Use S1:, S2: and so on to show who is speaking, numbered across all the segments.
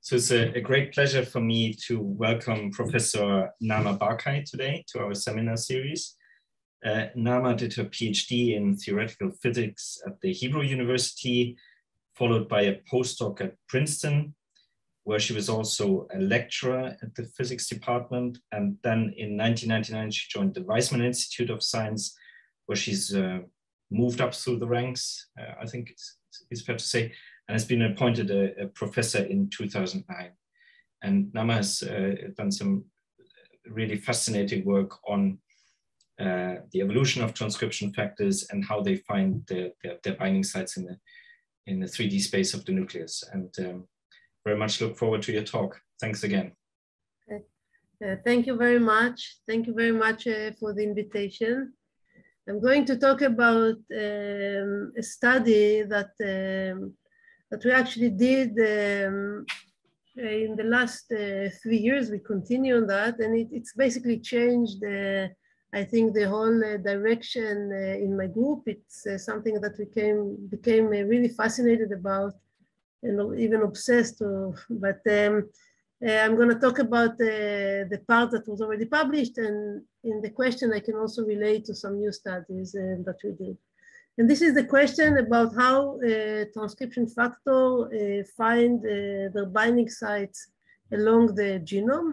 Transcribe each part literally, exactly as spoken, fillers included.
S1: So it's a, a great pleasure for me to welcome Professor Naama Barkai today to our seminar series. Uh, Naama did her PhD in theoretical physics at the Hebrew University, followed by a postdoc at Princeton, where she was also a lecturer at the physics department. And then in nineteen ninety-nine, she joined the Weizmann Institute of Science, where she's uh, moved up through the ranks, uh, I think it's, it's fair to say, and has been appointed a, a professor in two thousand nine. And Naama has uh, done some really fascinating work on uh, the evolution of transcription factors and how they find their, their, their binding sites in the, in the three D space of the nucleus. And um, very much look forward to your talk. Thanks again.
S2: Okay. Uh, thank you very much. Thank you very much uh, for the invitation. I'm going to talk about um, a study that um, that we actually did um, in the last uh, three years. We continue on that, and it, it's basically changed, uh, I think, the whole uh, direction uh, in my group. It's uh, something that we came, became uh, really fascinated about and even obsessed with. But um, uh, I'm going to talk about uh, the part that was already published, and in the question I can also relate to some new studies uh, that we did. And this is the question about how uh, transcription factor uh, find uh, their binding sites along the genome.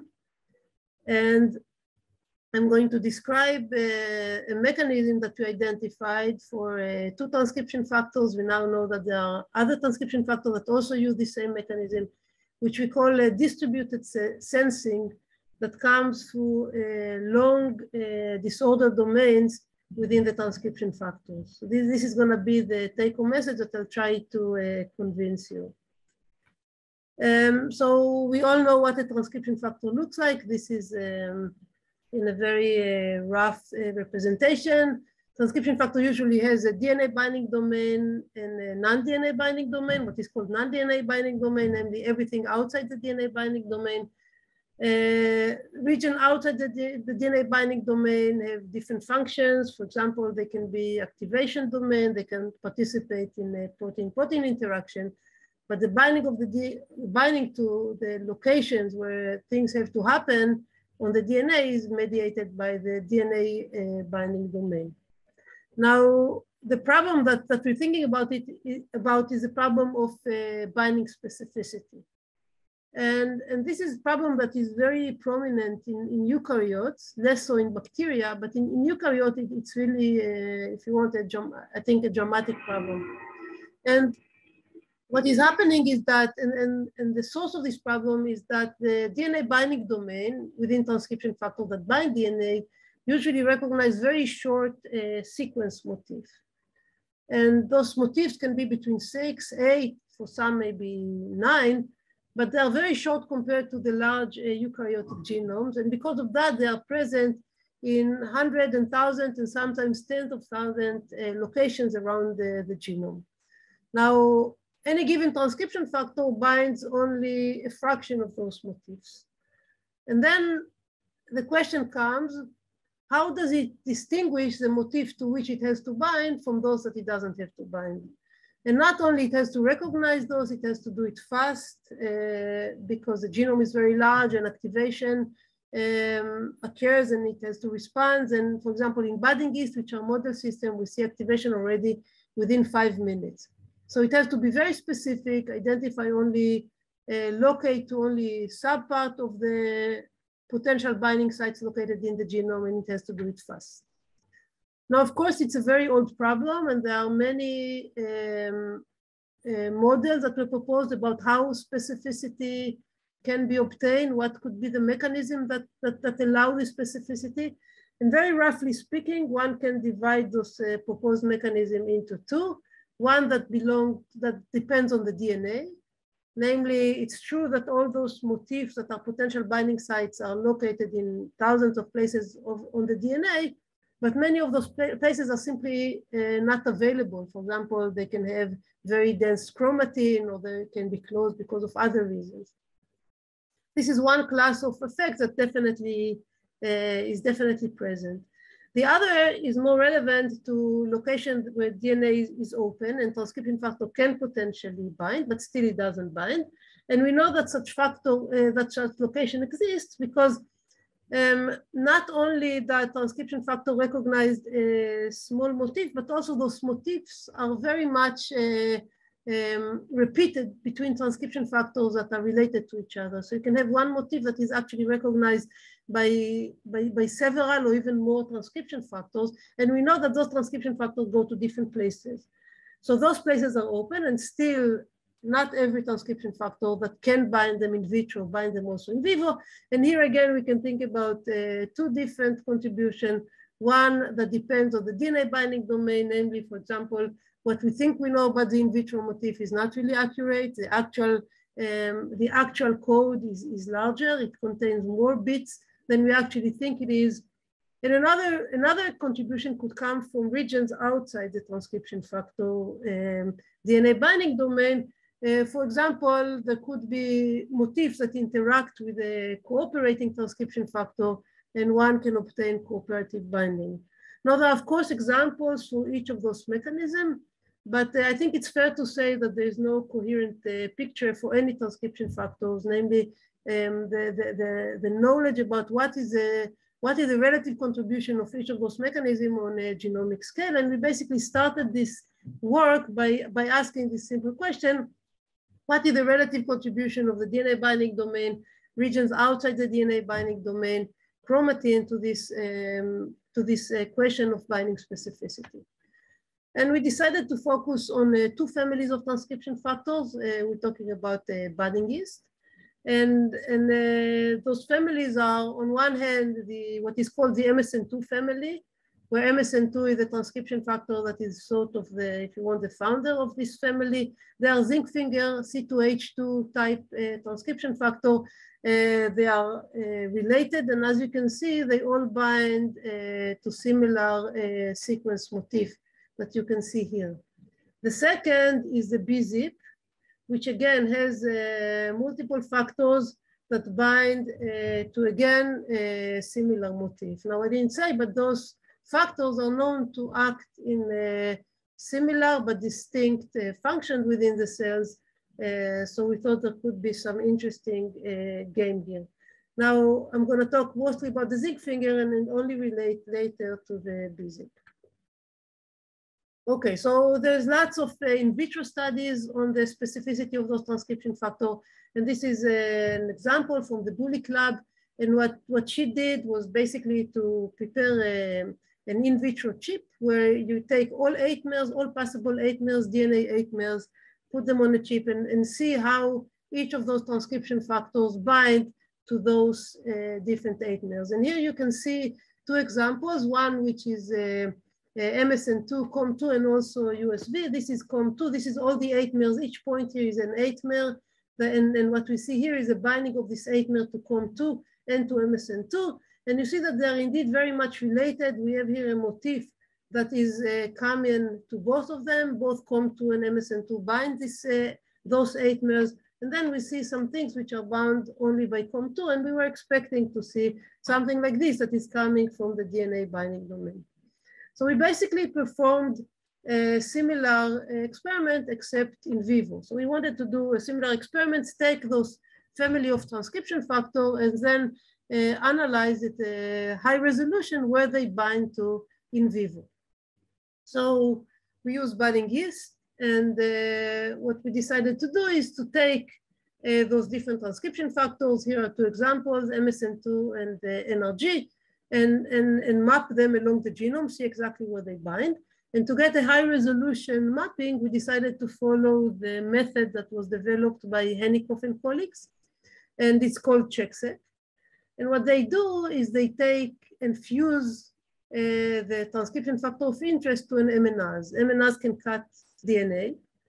S2: And I'm going to describe uh, a mechanism that we identified for uh, two transcription factors. We now know that there are other transcription factors that also use the same mechanism, which we call uh, distributed sensing, that comes through uh, long uh, disordered domains within the transcription factors. So this, this is going to be the take-home message that I'll try to uh, convince you. Um, so we all know what a transcription factor looks like. This is um, in a very uh, rough uh, representation. Transcription factor usually has a D N A binding domain and a non-D N A binding domain, what is called non-D N A binding domain, namely everything outside the D N A binding domain. Uh, region outside the, the D N A binding domain have different functions. For example, they can be activation domain, they can participate in a protein-protein interaction, but the binding of the D binding to the locations where things have to happen on the D N A is mediated by the D N A uh, binding domain. Now, the problem that, that we're thinking about it about is the problem of uh, binding specificity. And, and this is a problem that is very prominent in, in eukaryotes, less so in bacteria, but in, in eukaryotes, it, it's really, uh, if you want, a, I think, a dramatic problem. And what is happening is that, and, and, and the source of this problem is that the D N A binding domain within transcription factors that bind D N A usually recognize very short uh, sequence motifs. And those motifs can be between six, eight, for some maybe nine, but they are very short compared to the large uh, eukaryotic genomes. And because of that, they are present in hundreds and thousands and sometimes tens of thousands uh, locations around the, the genome. Now, any given transcription factor binds only a fraction of those motifs. And then the question comes, how does it distinguish the motif to which it has to bind from those that it doesn't have to bind? And not only it has to recognize those, it has to do it fast uh, because the genome is very large and activation um, occurs and it has to respond. And for example, in budding yeast, which are model system, we see activation already within five minutes. So it has to be very specific, identify only, uh, locate to only subpart of the potential binding sites located in the genome, and it has to do it fast. Now, of course, it's a very old problem, and there are many um, uh, models that were proposed about how specificity can be obtained, what could be the mechanism that, that, that allow this specificity. And very roughly speaking, one can divide those uh, proposed mechanism into two. One that belongs, that depends on the D N A. Namely, it's true that all those motifs that are potential binding sites are located in thousands of places of, on the D N A, but many of those places are simply uh, not available. For example, they can have very dense chromatin, or they can be closed because of other reasons. This is one class of effects that definitely uh, is definitely present. The other is more relevant to locations where D N A is, is open and transcription factor can potentially bind, but still it doesn't bind. And we know that such factor, uh, that such location exists because um, not only that transcription factor recognized a small motif, but also those motifs are very much uh, um, repeated between transcription factors that are related to each other. So you can have one motif that is actually recognized by, by, by several or even more transcription factors. And we know that those transcription factors go to different places. So those places are open, and still not every transcription factor that can bind them in vitro bind them also in vivo. And here again, we can think about uh, two different contributions. One that depends on the D N A binding domain, namely, for example, what we think we know about the in vitro motif is not really accurate. The actual, um, the actual code is, is larger. It contains more bits than we actually think it is. And another, another contribution could come from regions outside the transcription factor um, D N A binding domain. Uh, for example, there could be motifs that interact with a cooperating transcription factor, and one can obtain cooperative binding. Now, there are, of course, examples for each of those mechanisms, but uh, I think it's fair to say that there is no coherent uh, picture for any transcription factors, namely um, the, the, the, the knowledge about what is a what is the relative contribution of each of those mechanisms on a genomic scale. And we basically started this work by, by asking this simple question: what is the relative contribution of the D N A binding domain, regions outside the D N A binding domain, chromatin to this, um, to this uh, question of binding specificity? And we decided to focus on uh, two families of transcription factors. Uh, we're talking about uh, budding yeast. And, and uh, those families are, on one hand, the, what is called the M S N two family, where M S N two is the transcription factor that is sort of the, if you want, the founder of this family. They are zinc finger C two H two type uh, transcription factor. Uh, they are uh, related, and as you can see, they all bind uh, to similar uh, sequence motif that you can see here. The second is the B zip, which again has uh, multiple factors that bind uh, to, again, a similar motif. Now, I didn't say, but those factors are known to act in a similar but distinct uh, function within the cells. Uh, so we thought there could be some interesting uh, game here. Now, I'm going to talk mostly about the zinc finger and then only relate later to the B zip. Okay, so there's lots of uh, in vitro studies on the specificity of those transcription factors. And this is uh, an example from the Bullock lab. And what, what she did was basically to prepare a, an in vitro chip where you take all eight mers, all possible eight mers, D N A eight mers, put them on a chip and, and see how each of those transcription factors bind to those uh, different eight mers. And here you can see two examples, one which is uh, Uh, M S N two, com two, and also U S B. This is com two. This is all the eight mers. Each point here is an eight mer. The, and, and what we see here is a binding of this eight mer to com two and to M S N two. And you see that they're indeed very much related. We have here a motif that is uh, common to both of them. Both com two and M S N two bind this, uh, those eight mers. And then we see some things which are bound only by com two. And we were expecting to see something like this that is coming from the D N A binding domain. So we basically performed a similar experiment except in vivo. So we wanted to do a similar experiment, take those family of transcription factor and then uh, analyze it at a high resolution where they bind to in vivo. So we use budding yeast, and uh, what we decided to do is to take uh, those different transcription factors. Here are two examples, M S N two and uh, N R G. And, and, and map them along the genome, see exactly where they bind. And to get a high resolution mapping, we decided to follow the method that was developed by Henikoff and colleagues, and it's called CheckSet. And what they do is they take and fuse uh, the transcription factor of interest to an M N A S. M N A S can cut D N A,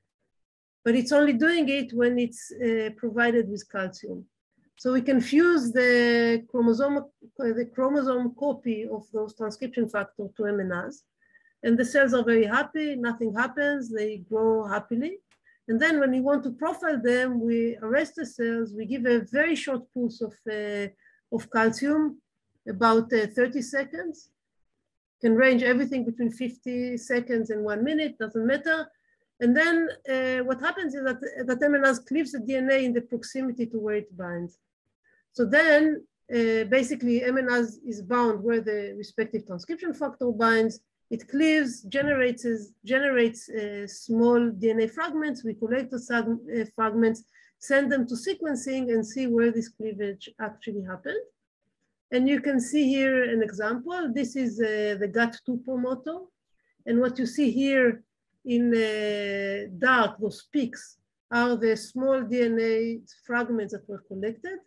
S2: but it's only doing it when it's uh, provided with calcium. So we can fuse the chromosome, the chromosome copy of those transcription factors to M N A S. And the cells are very happy, nothing happens, they grow happily. And then when we want to profile them, we arrest the cells, we give a very short pulse of, uh, of calcium, about uh, thirty seconds. Can range everything between fifty seconds and one minute, doesn't matter. And then uh, what happens is that, that M N A S cleaves the D N A in the proximity to where it binds. So then uh, basically M N A S is bound where the respective transcription factor binds. It cleaves, generates, generates uh, small D N A fragments. We collect the uh, fragments, send them to sequencing and see where this cleavage actually happened. And you can see here an example. This is uh, the G A T two promoter. And what you see here in uh, dark, those peaks, are the small D N A fragments that were collected.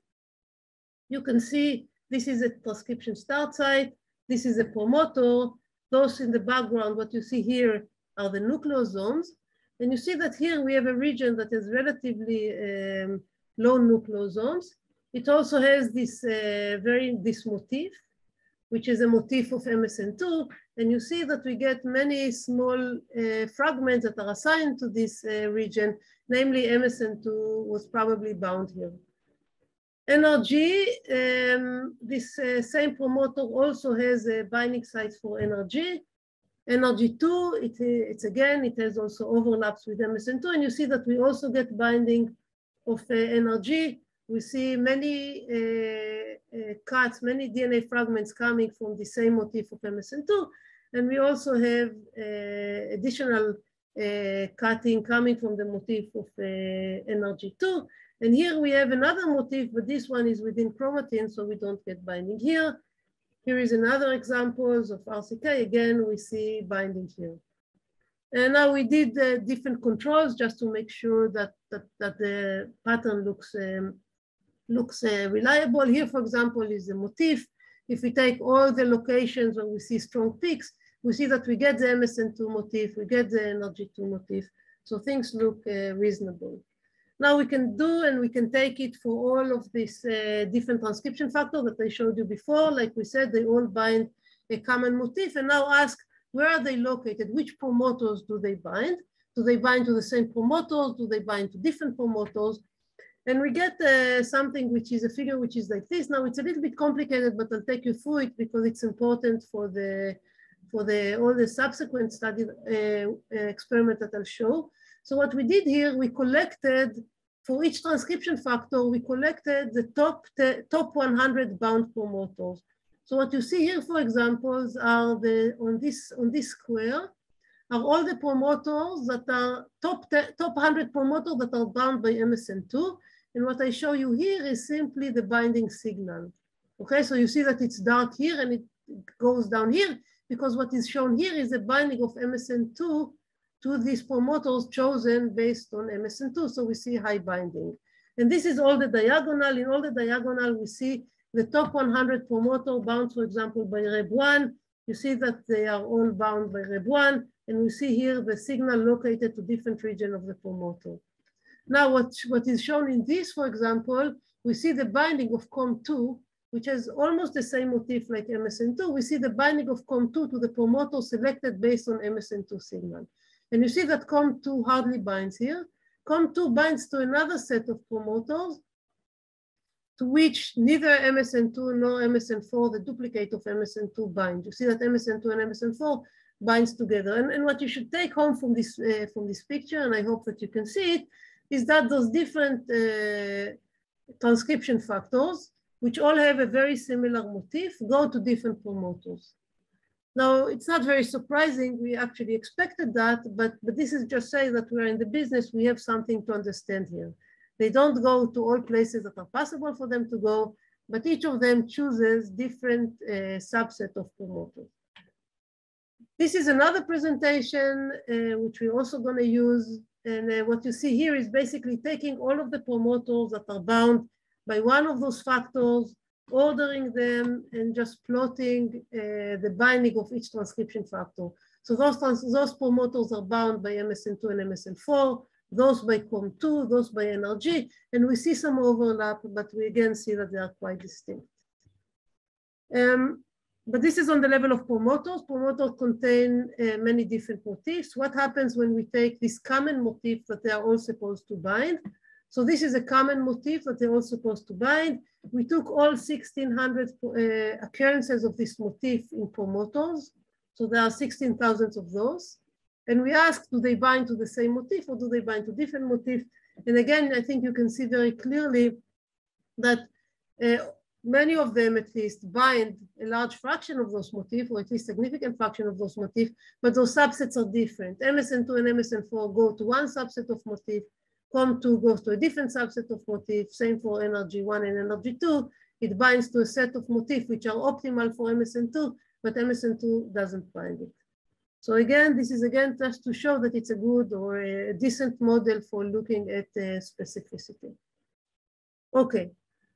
S2: You can see this is a transcription start site. This is a promoter. Those in the background, what you see here are the nucleosomes. And you see that here we have a region that has relatively um, low nucleosomes. It also has this uh, very, this motif, which is a motif of M S N two. And you see that we get many small uh, fragments that are assigned to this uh, region, namely M S N two was probably bound here. N R G, um, this uh, same promoter also has a binding site for N R G. N R G two, it, it's again, it has also overlaps with M S N two, and you see that we also get binding of uh, N R G. We see many uh, uh, cuts, many D N A fragments coming from the same motif of M S N two, and we also have uh, additional uh, cutting coming from the motif of uh, N R G two. And here we have another motif, but this one is within chromatin, so we don't get binding here. Here is another examples of R C K. Again, we see binding here. And now we did uh, different controls just to make sure that, that, that the pattern looks, um, looks uh, reliable. Here, for example, is the motif. If we take all the locations where we see strong peaks, we see that we get the M S N two motif, we get the N R G two motif. So things look uh, reasonable. Now we can do, and we can take it for all of these uh, different transcription factors that I showed you before. Like we said, they all bind a common motif, and now ask, where are they located? Which promoters do they bind? Do they bind to the same promoters? Do they bind to different promoters? And we get uh, something which is a figure which is like this. Now it's a little bit complicated, but I'll take you through it because it's important for the, for the, all the subsequent study uh, experiment that I'll show. So what we did here, we collected, for each transcription factor, we collected the top, top one hundred bound promoters. So what you see here, for examples, are the, on this, on this square, are all the promoters that are top, top one hundred promoters that are bound by M S N two. And what I show you here is simply the binding signal. Okay, so you see that it's dark here and it goes down here, because what is shown here is the binding of M S N two to these promoters chosen based on M S N two. So we see high binding. And this is all the diagonal. In all the diagonal, we see the top one hundred promoter bound, for example, by R E B one. You see that they are all bound by R E B one. And we see here the signal located to different region of the promoter. Now, what, what is shown in this, for example, we see the binding of C O M two, which has almost the same motif like M S N two. We see the binding of C O M two to the promoter selected based on M S N two signal. And you see that C O M two hardly binds here. C O M two binds to another set of promoters to which neither M S N two nor M S N four, the duplicate of M S N two, bind. You see that M S N two and M S N four binds together. And, and what you should take home from this, uh, from this picture, and I hope that you can see it, is that those different uh, transcription factors, which all have a very similar motif, go to different promoters. Now, it's not very surprising. We actually expected that, but, but this is just saying that we're in the business. We have something to understand here. They don't go to all places that are possible for them to go, but each of them chooses different uh, subset of promoters. This is another presentation, uh, which we're also going to use. And uh, what you see here is basically taking all of the promoters that are bound by one of those factors, ordering them, and just plotting uh, the binding of each transcription factor. So those, those promoters are bound by M S N two and M S N four, those by C O M two, those by N R G, and we see some overlap, but we again see that they are quite distinct. Um, but this is on the level of promoters. Promoters contain uh, many different motifs. What happens when we take this common motif that they are all supposed to bind? So this is a common motif that they're all supposed to bind. We took all sixteen hundred uh, occurrences of this motif in promoters. So there are sixteen thousand of those. And we ask, do they bind to the same motif or do they bind to different motifs? And again, I think you can see very clearly that uh, many of them at least bind a large fraction of those motifs, or at least significant fraction of those motifs, but those subsets are different. M S N two and M S N four go to one subset of motif, C O M two goes to a different subset of motif, same for N R G one and N R G two. It binds to a set of motifs which are optimal for M S N two, but M S N two doesn't bind it. So again, this is again just to show that it's a good or a decent model for looking at uh, specificity. Okay,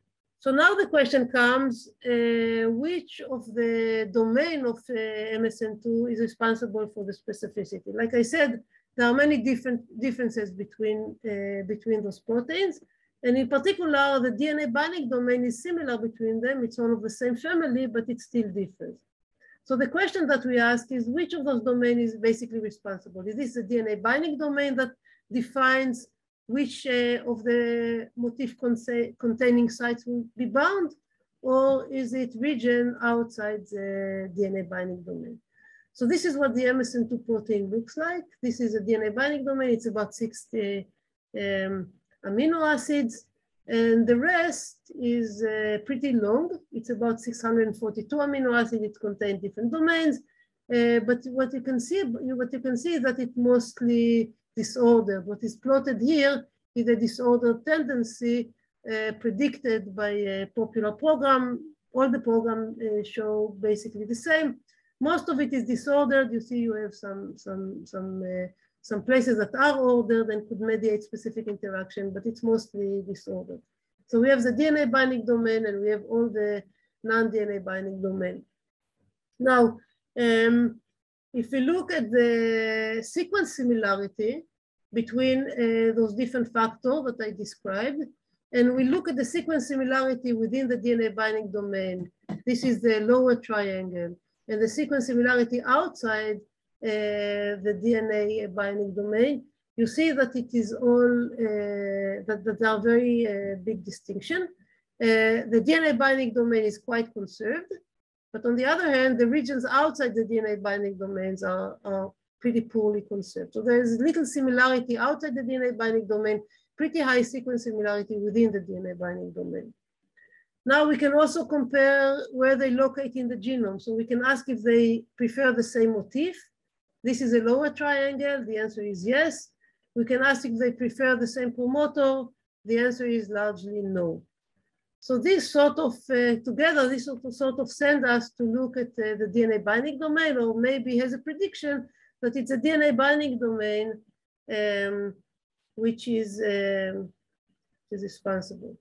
S2: so now the question comes, uh, which of the domain of uh, M S N two is responsible for the specificity? Like I said, there are many different differences between, uh, between those proteins. And in particular, the D N A binding domain is similar between them. It's all of the same family, but it still differs. So the question that we ask is, which of those domains is basically responsible? Is this the D N A binding domain that defines which uh, of the motif containing sites will be bound? Or is it region outside the D N A binding domain? So this is what the M S N two protein looks like. This is a D N A binding domain. It's about sixty um, amino acids. And the rest is uh, pretty long. It's about six hundred forty-two amino acids. It contains different domains. Uh, but what you can see, what you can see is that it's mostly disordered. What is plotted here is a disordered tendency uh, predicted by a popular program. All the programs uh, show basically the same. Most of it is disordered. You see, you have some some some. Uh, Some places that are ordered and could mediate specific interaction, but it's mostly disordered. So we have the D N A binding domain and we have all the non-D N A binding domain. Now, um, if we look at the sequence similarity between uh, those different factors that I described, and we look at the sequence similarity within the D N A binding domain, this is the lower triangle, and the sequence similarity outside Uh, the D N A binding domain, you see that it is all, uh, that, that there are very uh, big distinction. Uh, the D N A binding domain is quite conserved, but on the other hand, the regions outside the D N A binding domains are, are pretty poorly conserved. So there is little similarity outside the D N A binding domain, pretty high sequence similarity within the D N A binding domain. Now we can also compare where they locate in the genome. So we can ask if they prefer the same motif. This is a lower triangle. The answer is yes. We can ask if they prefer the same promoter. The answer is largely no. So this sort of, uh, together, this sort of, sort of send us to look at uh, the D N A binding domain, or maybe has a prediction that it's a D N A binding domain um, which is, um, is responsible.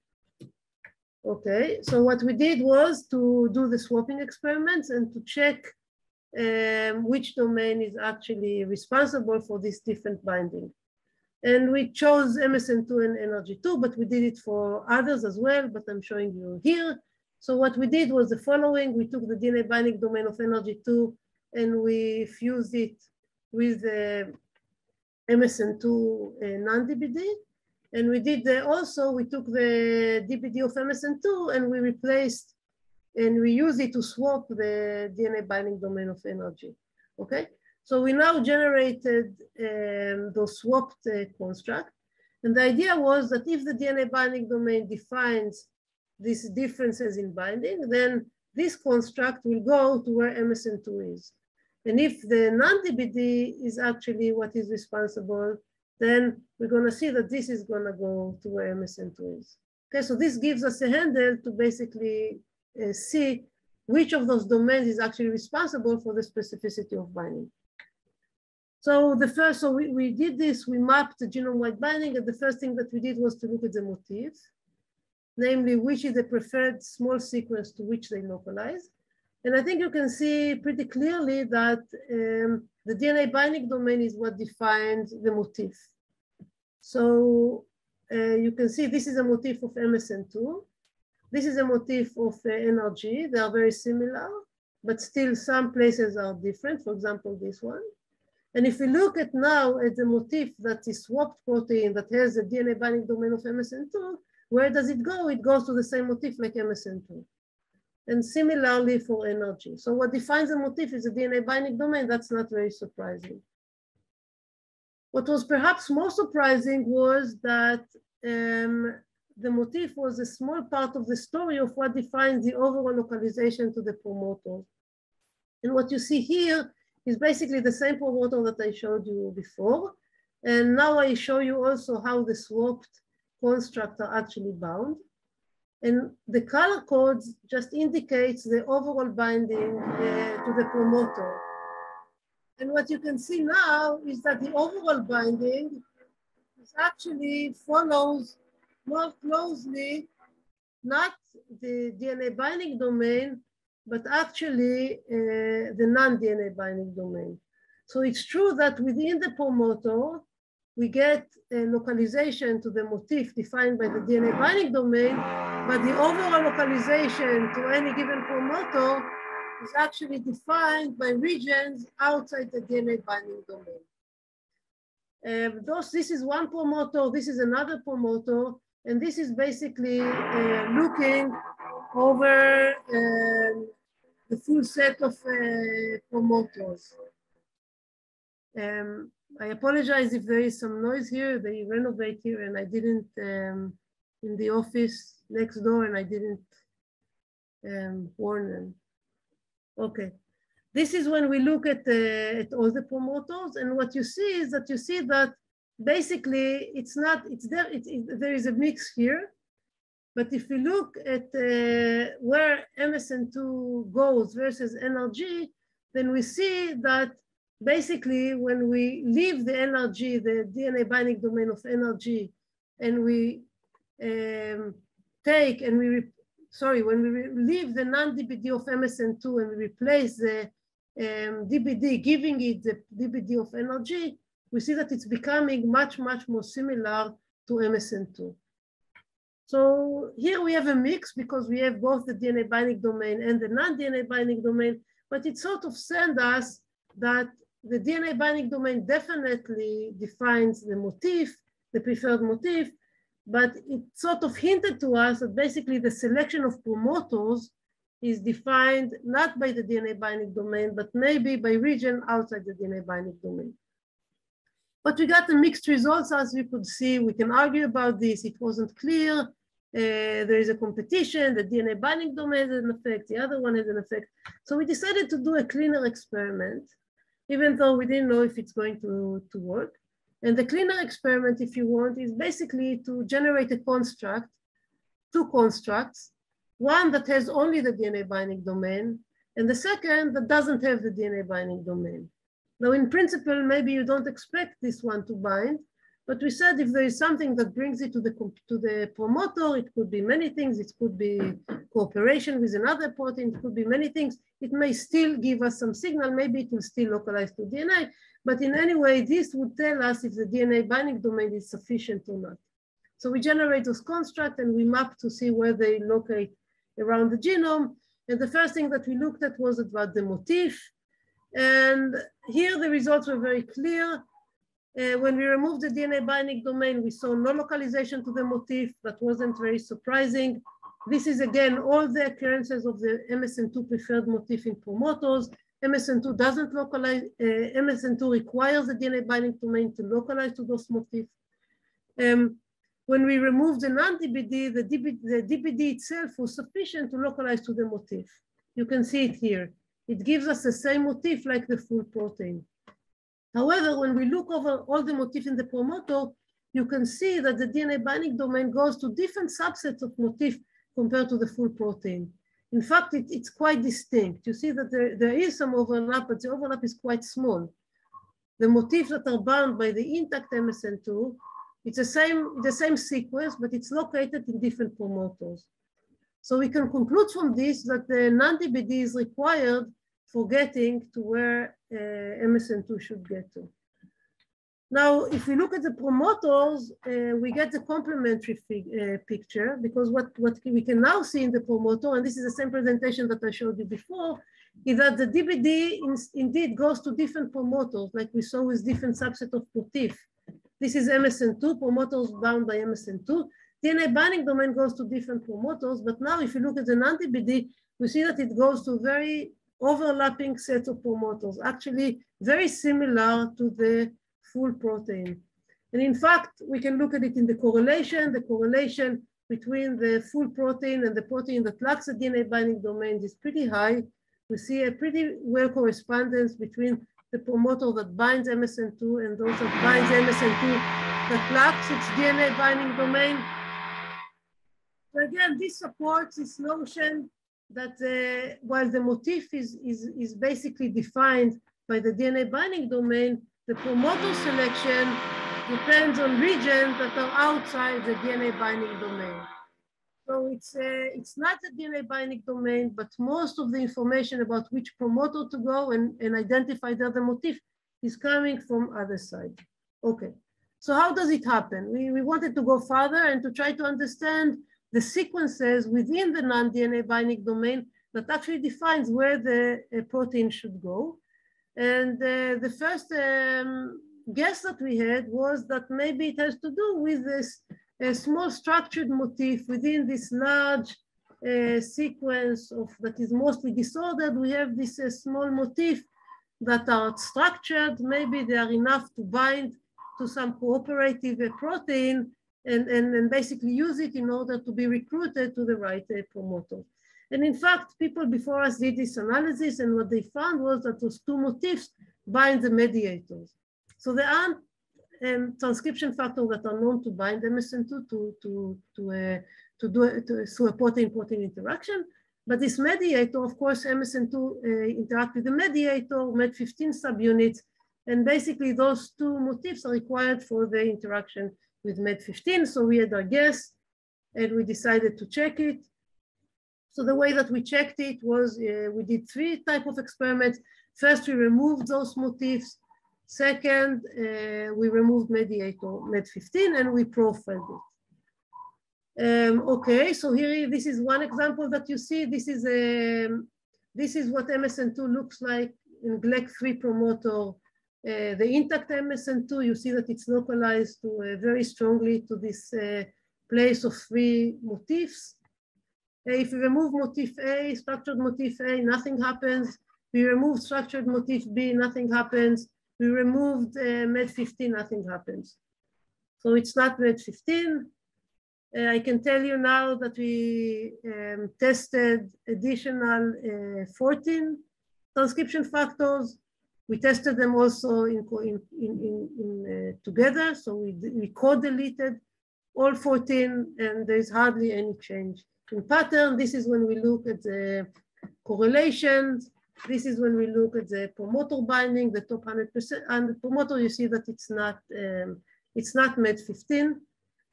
S2: Okay, so what we did was to do the swapping experiments and to check Um, which domain is actually responsible for this different binding. And we chose M S N two and N R G two, but we did it for others as well, but I'm showing you here. So what we did was the following. We took the D N A binding domain of N R G two and we fused it with the M S N two uh, non-D B D. And we did the, also, we took the D B D of M S N two and we replaced and we use it to swap the D N A binding domain of N R G, okay? So we now generated um, those swapped uh, construct. And the idea was that if the D N A binding domain defines these differences in binding, then this construct will go to where M S N two is. And if the non-D B D is actually what is responsible, then we're gonna see that this is gonna go to where M S N two is. Okay, so this gives us a handle to basically Uh, see which of those domains is actually responsible for the specificity of binding. So the first, so we, we did this, we mapped the genome-wide binding, and the first thing that we did was to look at the motif, namely which is the preferred small sequence to which they localize. And I think you can see pretty clearly that um, the D N A binding domain is what defines the motif. So uh, you can see this is a motif of M S N two. This is a motif of uh, N R G. They are very similar, but still some places are different. For example, this one. And if we look at now at the motif that is swapped protein that has a D N A binding domain of M S N two, where does it go? It goes to the same motif like M S N two. And similarly for N R G. So what defines a motif is a D N A binding domain. That's not very surprising. What was perhaps more surprising was that um, the motif was a small part of the story of what defines the overall localization to the promoter. And what you see here is basically the same promoter that I showed you before. And now I show you also how the swapped constructs are actually bound. And the color codes just indicates the overall binding uh, to the promoter. And what you can see now is that the overall binding is actually follows more closely, not the D N A binding domain, but actually uh, the non-D N A binding domain. So it's true that within the promoter, we get a localization to the motif defined by the D N A binding domain, but the overall localization to any given promoter is actually defined by regions outside the D N A binding domain. Um, those, this is one promoter, this is another promoter, and this is basically uh, looking over um, the full set of uh, promoters. Um, I apologize if there is some noise here. They renovate here and I didn't, um, in the office next door, and I didn't um, warn them. Okay, this is when we look at, uh, at all the promoters, and what you see is that you see that basically it's not, it's there, it, it, there is a mix here, but if we look at uh, where M S N two goes versus N R G, then we see that basically when we leave the N R G, the D N A binding domain of N R G, and we um, take and we, sorry, when we leave the non-D B D of M S N two and we replace the um, D B D, giving it the D B D of N R G, we see that it's becoming much, much more similar to M S N two. So here we have a mix because we have both the D N A binding domain and the non-D N A binding domain, but it sort of sends us that the D N A binding domain definitely defines the motif, the preferred motif, but it sort of hinted to us that basically the selection of promoters is defined not by the D N A binding domain, but maybe by region outside the D N A binding domain. But we got the mixed results, as you could see. We can argue about this. It wasn't clear. Uh, there is a competition. The D N A binding domain has an effect. The other one has an effect. So we decided to do a cleaner experiment, even though we didn't know if it's going to, to work. And the cleaner experiment, if you want, is basically to generate a construct, two constructs, one that has only the D N A binding domain, and the second that doesn't have the D N A binding domain. Now, in principle, maybe you don't expect this one to bind, but we said if there is something that brings it to the, to the promoter, it could be many things. It could be cooperation with another protein. It could be many things. It may still give us some signal. Maybe it will still localize to D N A, but in any way, this would tell us if the D N A binding domain is sufficient or not. So we generate those constructs and we map to see where they locate around the genome. And the first thing that we looked at was about the motif. And here the results were very clear. Uh, when we removed the D N A binding domain, we saw no localization to the motif. That wasn't very surprising. This is again, all the occurrences of the M S N two preferred motif in promoters. M S N two doesn't localize, uh, M S N two requires the D N A binding domain to localize to those motifs. Um, when we removed the non-D B D, the, D B, the D B D itself was sufficient to localize to the motif. You can see it here. It gives us the same motif like the full protein. However, when we look over all the motifs in the promoter, you can see that the D N A binding domain goes to different subsets of motif compared to the full protein. In fact, it, it's quite distinct. You see that there, there is some overlap, but the overlap is quite small. The motifs that are bound by the intact M S N two, it's the same, the same sequence, but it's located in different promoters. So we can conclude from this that the non-D B D is required for getting to where uh, M S N two should get to. Now, if we look at the promoters, uh, we get the complementary uh, picture, because what, what we can now see in the promoter, and this is the same presentation that I showed you before, is that the D B D in, indeed goes to different promoters, like we saw with different subset of motif. This is M S N two, promoters bound by M S N two. D N A binding domain goes to different promoters, but now if you look at the non-D B D, we see that it goes to very overlapping sets of promoters, actually very similar to the full protein. And in fact, we can look at it in the correlation. The correlation between the full protein and the protein that lacks a D N A binding domain is pretty high. We see a pretty well correspondence between the promoter that binds M S N two and those that binds M S N two that lacks its D N A binding domain. So again, this supports this notion that uh, while the motif is, is, is basically defined by the D N A binding domain, the promoter selection depends on regions that are outside the D N A binding domain. So it's, uh, it's not a D N A binding domain, but most of the information about which promoter to go and, and identify the other motif is coming from other side. Okay, so how does it happen? We, we wanted to go further and to try to understand the sequences within the non-D N A binding domain that actually defines where the uh, protein should go. And uh, the first um, guess that we had was that maybe it has to do with this uh, small structured motif within this large uh, sequence of that is mostly disordered. We have this uh, small motif that are structured. Maybe they are enough to bind to some cooperative uh, protein and, and, and basically use it in order to be recruited to the right uh, promoter. And in fact, people before us did this analysis, and what they found was that those two motifs bind the mediators. So there aren't um, transcription factors that are known to bind M S N two to, to, to, uh, to do to, through a protein-protein interaction. But this mediator, of course, M S N two uh, interact with the mediator, med fifteen subunits, and basically those two motifs are required for the interaction with med fifteen. So we had our guess, and we decided to check it. So the way that we checked it was uh, we did three types of experiments. First, we removed those motifs. Second, uh, we removed mediator med fifteen and we profiled it. Um, okay, so here, this is one example that you see. This is, a, this is what M S N two looks like in G L E C three promoter. Uh, the intact M S N two, you see that it's localized to, uh, very strongly to this uh, place of three motifs. Uh, if we remove motif A, structured motif A, nothing happens. We remove structured motif B, nothing happens. We removed uh, med fifteen, nothing happens. So it's not med fifteen. Uh, I can tell you now that we um, tested additional uh, fourteen transcription factors. We tested them also in, in, in, in uh, together. So we, we co-deleted all fourteen, and there's hardly any change in pattern. This is when we look at the correlations. This is when we look at the promoter binding, the top one hundred percent, and the promoter, you see that it's not, um, it's not med fifteen.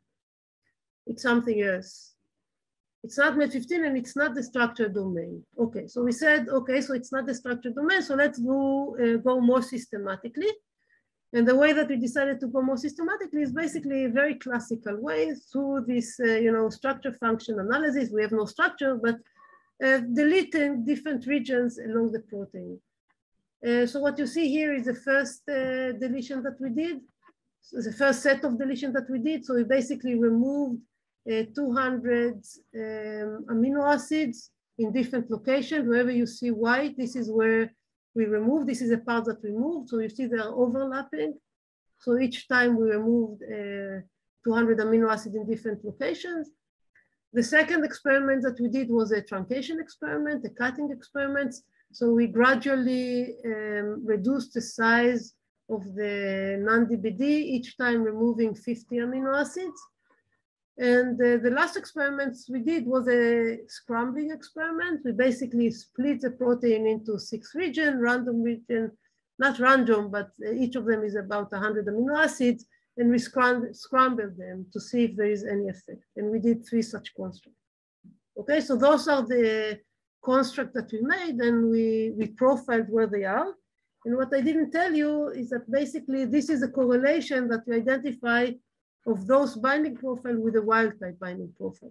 S2: It's something else. It's not med fifteen and it's not the structured domain. Okay, so we said, okay, so it's not the structured domain, so let's go, uh, go more systematically. And the way that we decided to go more systematically is basically a very classical way through this, uh, you know, structure function analysis. We have no structure, but uh, deleting different regions along the protein. Uh, so what you see here is the first uh, deletion that we did. So the first set of deletion that we did. So we basically removed uh, two hundred um, amino acids in different locations. Wherever you see white, this is where we remove. This is a part that we moved. So you see they are overlapping. So each time we removed uh, two hundred amino acids in different locations. The second experiment that we did was a truncation experiment, a cutting experiment. So we gradually um, reduced the size of the non D B D, each time removing fifty amino acids. And uh, the last experiments we did was a scrambling experiment. We basically split the protein into six regions, random region, not random, but each of them is about one hundred amino acids, and we scram scrambled them to see if there is any effect. And we did three such constructs. Okay, so those are the constructs that we made, and we, we profiled where they are. And what I didn't tell you is that basically this is a correlation that we identify of those binding profile with the wild type binding profile.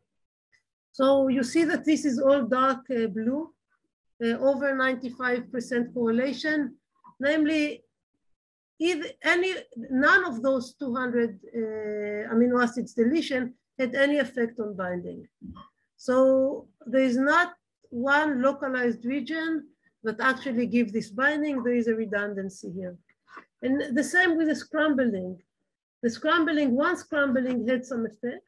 S2: So you see that this is all dark uh, blue, uh, over ninety-five percent correlation, namely either any, none of those two hundred uh, amino acids deletion had any effect on binding. So there is not one localized region that actually gives this binding. There is a redundancy here. And the same with the scrambling. The scrambling, one scrambling had some effect.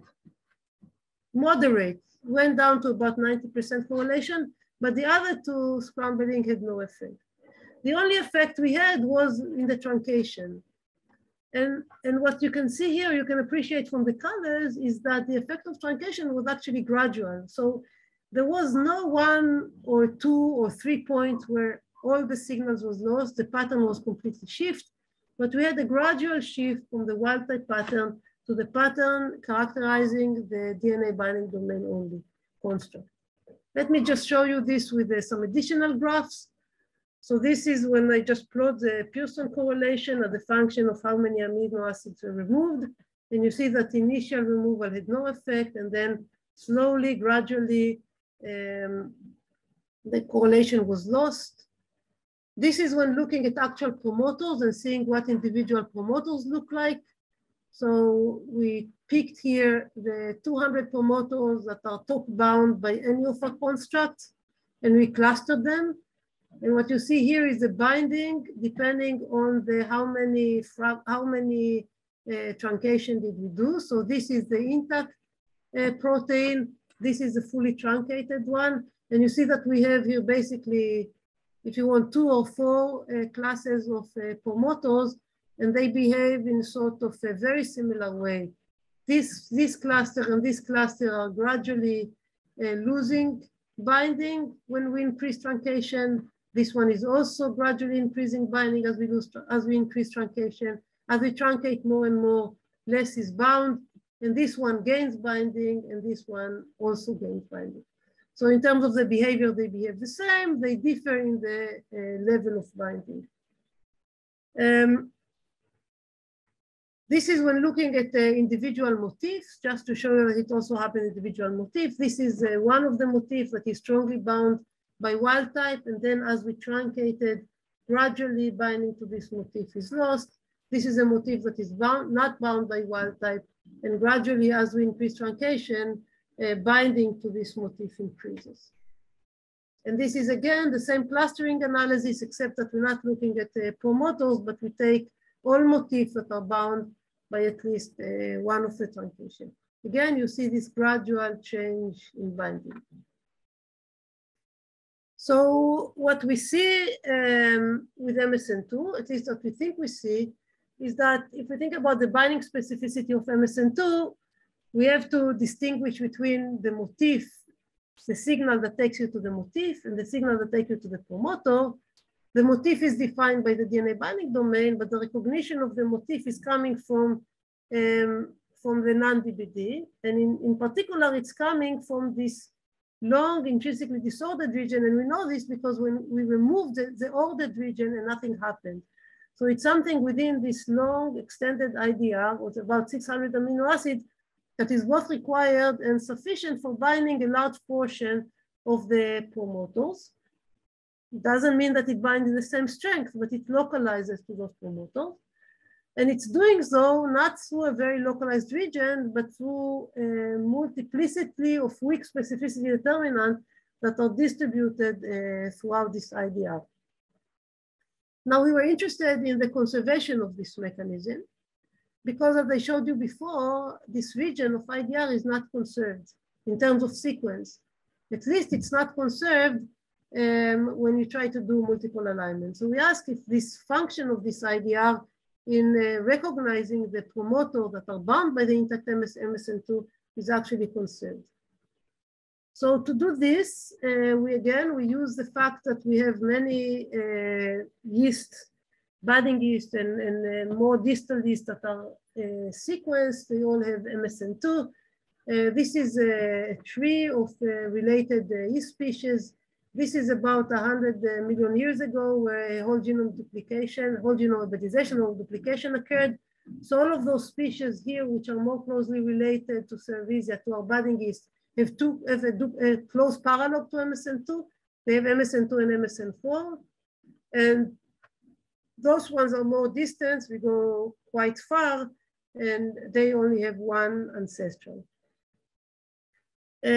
S2: Moderate, went down to about ninety percent correlation, but the other two scrambling had no effect. The only effect we had was in the truncation. And, and what you can see here, you can appreciate from the colors, is that the effect of truncation was actually gradual. So there was no one or two or three points where all the signals was lost, the pattern was completely shift, but we had a gradual shift from the wild type pattern to the pattern characterizing the D N A binding domain only construct. Let me just show you this with uh, some additional graphs. So this is when I just plot the Pearson correlation as a function of how many amino acids were removed. And you see that initial removal had no effect, and then slowly, gradually, um, the correlation was lost. This is when looking at actual promoters and seeing what individual promoters look like. So we picked here the two hundred promoters that are top bound by any of our constructs, and we clustered them. And what you see here is the binding depending on the how many how many uh, truncation did we do. So this is the intact uh, protein. This is the fully truncated one. And you see that we have here basically, if you want, two or four uh, classes of uh, promoters, and they behave in sort of a very similar way. This, this cluster and this cluster are gradually uh, losing binding when we increase truncation. This one is also gradually increasing binding as we lose, as we increase truncation. As we truncate more and more, less is bound. And this one gains binding, and this one also gains binding. So in terms of the behavior, they behave the same. They differ in the uh, level of binding. Um, this is when looking at the individual motifs, just to show you that it also happens individual motif. This is uh, one of the motifs that is strongly bound by wild type, and then as we truncated, gradually binding to this motif is lost. This is a motif that is bound, not bound by wild type, and gradually as we increase truncation, uh, binding to this motif increases. And this is again the same clustering analysis, except that we're not looking at uh, promoters, but we take all motifs that are bound by at least uh, one of the truncation. Again, you see this gradual change in binding. So what we see um, with M S N two, at least what we think we see, is that if we think about the binding specificity of M S N two, we have to distinguish between the motif, the signal that takes you to the motif, and the signal that takes you to the promoter. The motif is defined by the D N A binding domain, but the recognition of the motif is coming from, um, from the non-D B D. And in, in particular, it's coming from this long intrinsically disordered region. And we know this because when we removed the, the ordered region and nothing happened. So it's something within this long extended I D R with about six hundred amino acids that is both required and sufficient for binding a large portion of the promoters. It doesn't mean that it binds in the same strength, but it localizes to those promoters. And it's doing so not through a very localized region, but through a multiplicity of weak specificity determinants that are distributed uh, throughout this I D R. Now, we were interested in the conservation of this mechanism because, as I showed you before, this region of I D R is not conserved in terms of sequence. At least it's not conserved um, when you try to do multiple alignments. So we asked if this function of this I D R in uh, recognizing the promoters that are bound by the intact M S N two is actually conserved. So to do this, uh, we again, we use the fact that we have many uh, yeast, budding yeast and, and uh, more distal yeast that are uh, sequenced. They all have M S N two. Uh, this is a tree of uh, related uh, yeast species. This is about one hundred million years ago where whole genome duplication, whole genome hybridization or duplication occurred. So all of those species here, which are more closely related to Cerevisia, to our budding yeast, have, two, have a, a close paralog to M S N two. They have M S N two and M S N four. And those ones are more distant. We go quite far, and they only have one ancestral.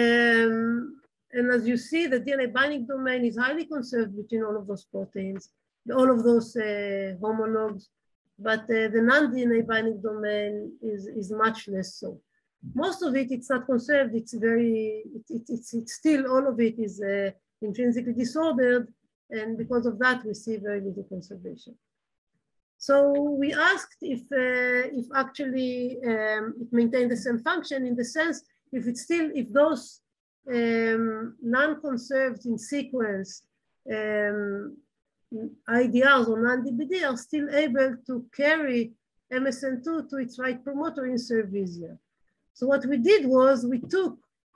S2: Um, And as you see, the D N A binding domain is highly conserved between all of those proteins. all of those uh, homologs, but uh, the non-D N A binding domain is, is much less so. Most of it, it's not conserved, it's very, it, it, it's, it's still, all of it is uh, intrinsically disordered, and because of that, we see very little conservation. So we asked if, uh, if actually um, it maintained the same function, in the sense, if it's still, if those um, non-conserved in sequence um, I D Rs or non-D B D are still able to carry M S N two to its right promoter in Cerevisia. So what we did was we took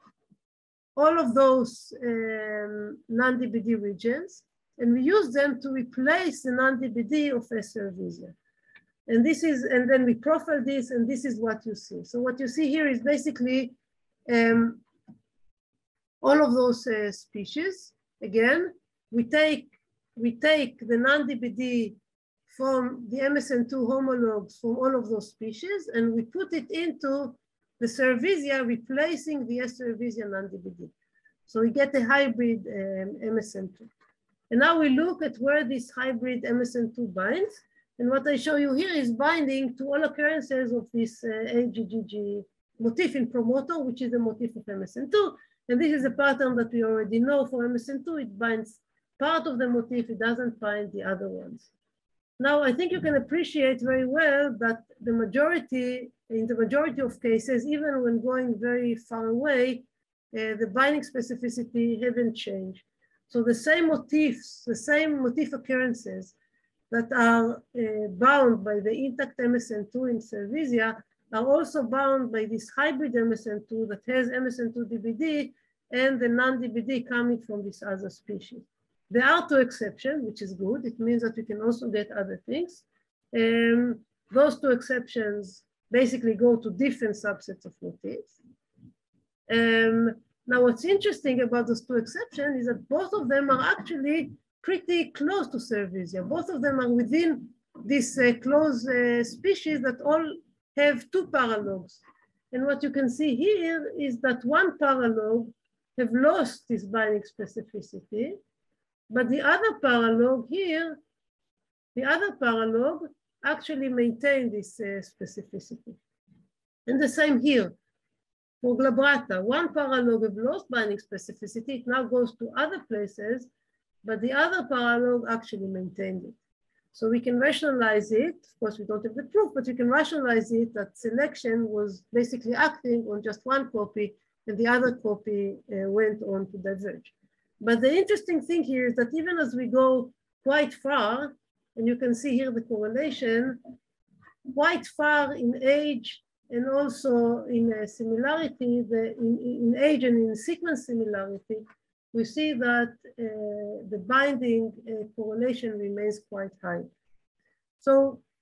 S2: all of those um, non-D B D regions and we used them to replace the non-D B D of Cerevisia. And this is, and then we profile this, and this is what you see. So what you see here is basically um, all of those uh, species. Again, we take we take the non-D B D from the M S N two homologs from all of those species, and we put it into the Cerevisia, replacing the S. cerevisia non-D B D. So we get a hybrid um, M S N two. And now we look at where this hybrid M S N two binds. And what I show you here is binding to all occurrences of this uh, A G G G motif in promoter, which is the motif of M S N two. And this is a pattern that we already know for M S N two. It binds part of the motif, it doesn't bind the other ones. Now, I think you can appreciate very well that the majority, in the majority of cases, even when going very far away, uh, the binding specificity haven't changed. So the same motifs, the same motif occurrences that are uh, bound by the intact M S N two in Cerevisia are also bound by this hybrid M S N two that has M S N two D B D and the non-D B D coming from this other species. There are two exceptions, which is good. It means that we can also get other things. Um, those two exceptions basically go to different subsets of motifs. Um, now, what's interesting about those two exceptions is that both of them are actually pretty close to Cerevisia. Both of them are within this uh, close uh, species that all have two paralogs. And what you can see here is that one paralog have lost this binding specificity, but the other paralog here, the other paralog actually maintain this uh, specificity. And the same here. For glabrata, one paralog have lost binding specificity, it now goes to other places, but the other paralog actually maintained it. So we can rationalize it. Of course, we don't have the proof, but we can rationalize it that selection was basically acting on just one copy and the other copy uh, went on to diverge. But the interesting thing here is that even as we go quite far, and you can see here the correlation, quite far in age and also in uh, similarity, the, in, in age and in sequence similarity, we see that uh, the binding uh, correlation remains quite high. So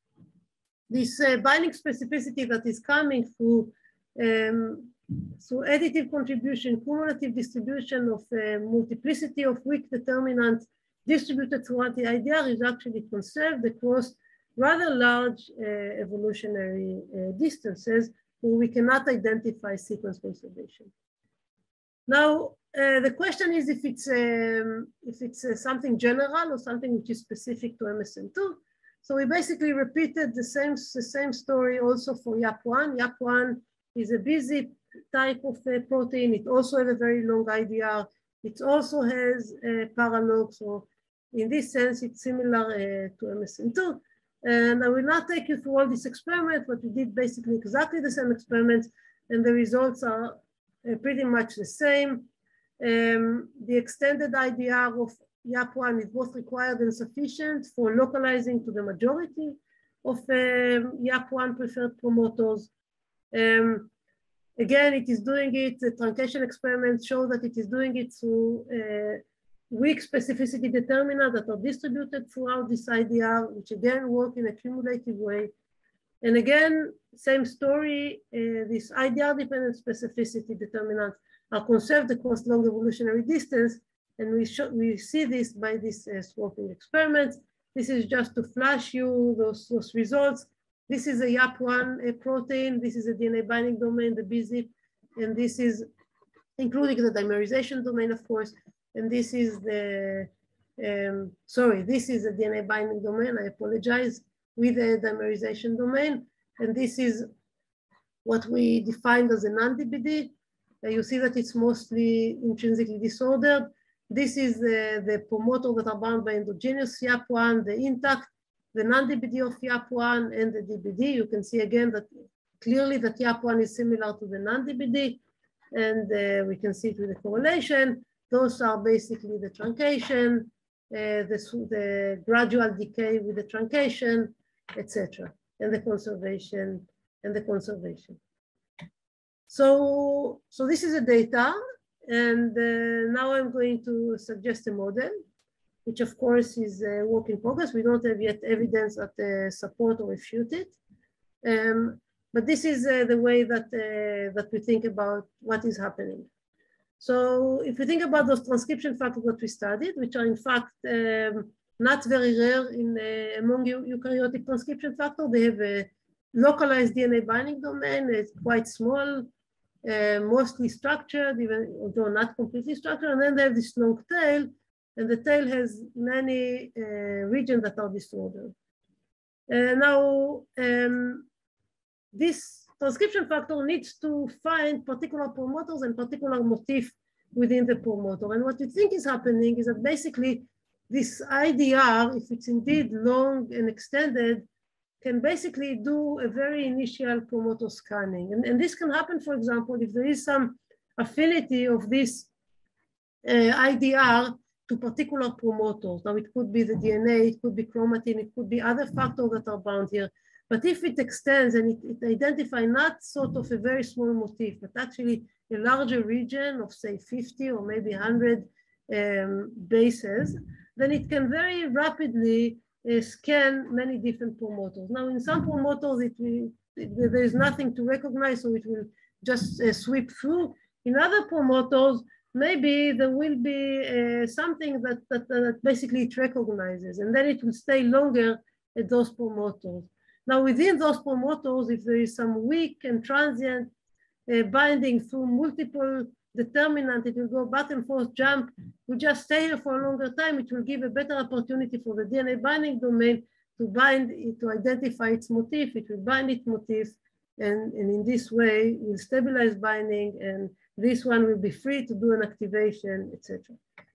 S2: this uh, binding specificity that is coming through um, through additive contribution, cumulative distribution of uh, multiplicity of weak determinants distributed throughout the I D R is actually conserved across rather large uh, evolutionary uh, distances where we cannot identify sequence conservation. Now, uh, the question is if it's, um, if it's uh, something general or something which is specific to M S N two. So we basically repeated the same, the same story also for Y A P one. Y A P one is a busy type of uh, protein. It also has a very long I D R. It also has uh, paralogs. So in this sense, it's similar uh, to M S N two. And I will not take you through all this experiment, but we did basically exactly the same experiments, and the results are uh, pretty much the same. Um, the extended I D R of Y A P one is both required and sufficient for localizing to the majority of um, Y A P one preferred promoters. Um, again, it is doing it, the truncation experiments show that it is doing it through uh, weak specificity determina that are distributed throughout this I D R, which again work in a cumulative way. And again, same story, uh, this I D R dependent specificity determinants are conserved across long evolutionary distance. And we, show, we see this by this uh, swapping experiments. This is just to flash you those, those results. This is a Y A P one a protein. This is a D N A binding domain, the B zip. And this is including the dimerization domain, of course. And this is the um, sorry, this is a D N A binding domain, I apologize, with a dimerization domain. And this is what we defined as a non-D B D. Uh, you see that it's mostly intrinsically disordered. This is the, the promoter that are bound by endogenous Y A P one, the intact, the non-D B D of Y A P one, and the D B D. You can see again that clearly that Y A P one is similar to the non-D B D, and uh, we can see it with the correlation. Those are basically the truncation, uh, the, the gradual decay with the truncation, et cetera, and the conservation, and the conservation. So, so this is the data, and uh, now I'm going to suggest a model, which of course is a work in progress. We don't have yet evidence that uh, support or refute it. Um, but this is uh, the way that, uh, that we think about what is happening. So if we think about those transcription factors that we studied, which are in fact um, not very rare in uh, among eukaryotic transcription factors, they have a localized D N A binding domain. It's quite small, uh, mostly structured, even although not completely structured. And then they have this long tail, and the tail has many uh, regions that are disordered. Uh, now, um, this transcription factor needs to find particular promoters and particular motif within the promoter. And what we think is happening is that basically this I D R, if it's indeed long and extended, can basically do a very initial promoter scanning. And, and this can happen, for example, if there is some affinity of this uh, I D R to particular promoters. Now it could be the D N A, it could be chromatin, it could be other factors that are bound here. But if it extends and it, it identifies not sort of a very small motif, but actually a larger region of say fifty or maybe one hundred um, bases, then it can very rapidly uh, scan many different promoters. Now in some promoters, it will, it, there is nothing to recognize, so it will just uh, sweep through. In other promoters, maybe there will be uh, something that, that, that basically it recognizes, and then it will stay longer at those promoters. Now, within those promoters, if there is some weak and transient uh, binding through multiple determinants, it will go back and forth jump. We just stay here for a longer time. It will give a better opportunity for the D N A binding domain to bind it, to identify its motif. It will bind its motif, and, and in this way, will stabilize binding, and this one will be free to do an activation, et cetera.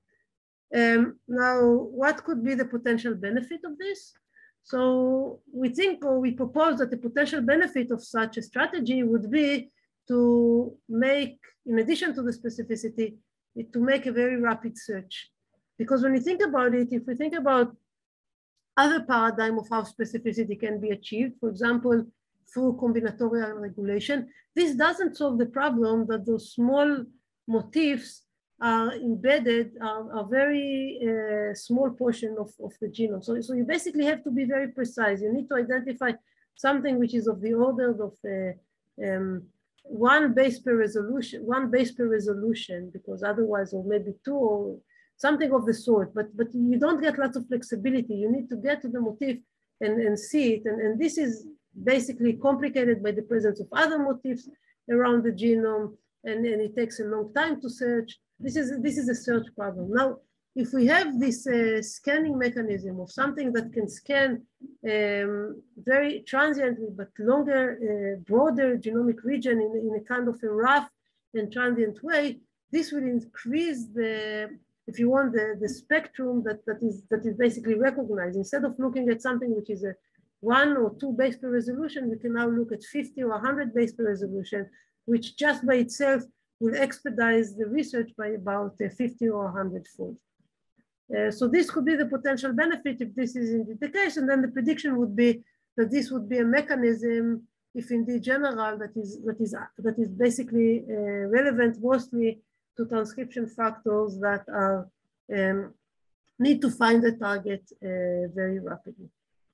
S2: Um, now, what could be the potential benefit of this? So we think, or we propose that the potential benefit of such a strategy would be to make, in addition to the specificity, to make a very rapid search. Because when you think about it, if we think about other paradigm of how specificity can be achieved, for example, through combinatorial regulation, this doesn't solve the problem that those small motifs are embedded, are a very uh, small portion of, of the genome. So, so you basically have to be very precise. You need to identify something which is of the order of uh, um, one base per resolution, one base per resolution, because otherwise, or maybe two, or something of the sort. But, but you don't get lots of flexibility. You need to get to the motif and, and see it. And, and this is basically complicated by the presence of other motifs around the genome, and, and it takes a long time to search. This is, this is a search problem. Now, if we have this uh, scanning mechanism of something that can scan um, very transiently, but longer, uh, broader genomic region in, in a kind of a rough and transient way, this will increase the, if you want, the, the spectrum that, that, is, that is basically recognized. Instead of looking at something which is a one or two base per resolution, we can now look at fifty or one hundred base per resolution, which just by itself will expedite the research by about uh, fifty or one hundred fold. Uh, so this could be the potential benefit if this is indeed the case, and then the prediction would be that this would be a mechanism, if indeed general, that is that is that is basically uh, relevant mostly to transcription factors that are um, need to find the target uh, very rapidly.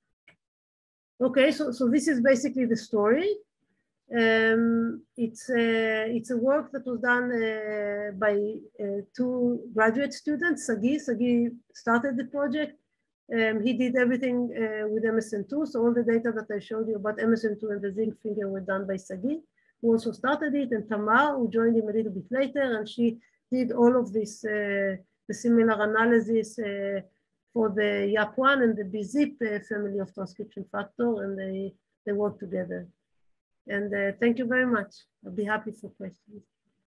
S2: Okay, so so this is basically the story. Um, it's, a, it's a work that was done uh, by uh, two graduate students. Sagi, Sagi started the project. Um, he did everything uh, with M S N two. So all the data that I showed you about M S N two and the zinc finger were done by Sagi, who also started it, and Tamar, who joined him a little bit later, and she did all of this, uh, the similar analysis uh, for the Y A P one and the B zip uh, family of transcription factor, and they, they work together. And uh, thank you very much. I'll be happy for questions.